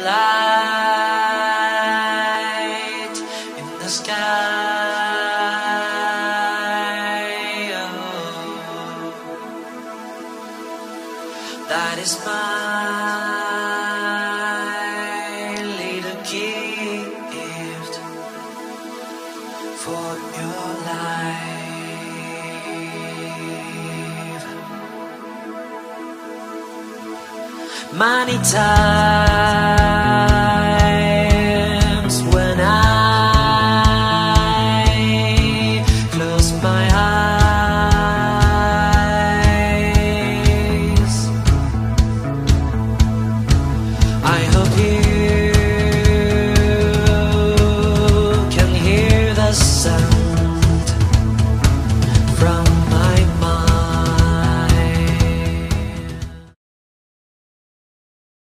light in the sky. Oh, that is my little gift for your life. Many times